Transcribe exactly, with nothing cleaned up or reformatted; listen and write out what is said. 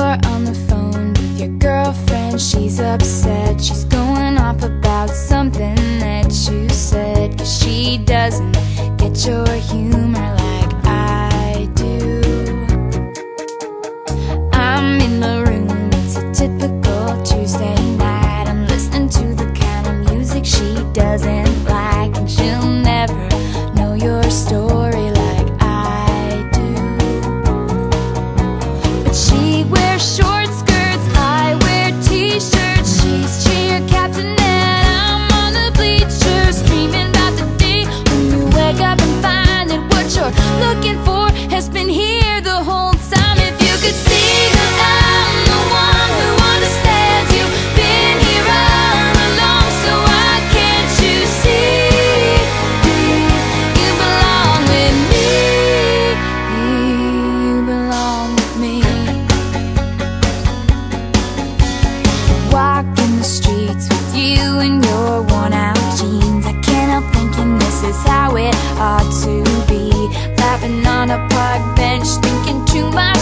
You're on the phone with your girlfriend. She's upset, she's going off about something that you said, 'cause she doesn't get your humor like I do. I'm in my room, it's a typical Tuesday night. I'm listening to the kind of music she doesn't like, and she'll never know your story like I do. But she wears short skirts, I wear t-shirts. She's cheer captain and I'm on the bleachers, dreaming about the day when you wake up and find that what you're looking for has been here the whole time. If you could see that I'm the one who understands you, been here all along, so why can't you see you belong with me? You belong with me. Walking the streets with you in your worn out jeans, I can't help thinking this is how it ought to be. Laughing on a park bench, thinking to myself,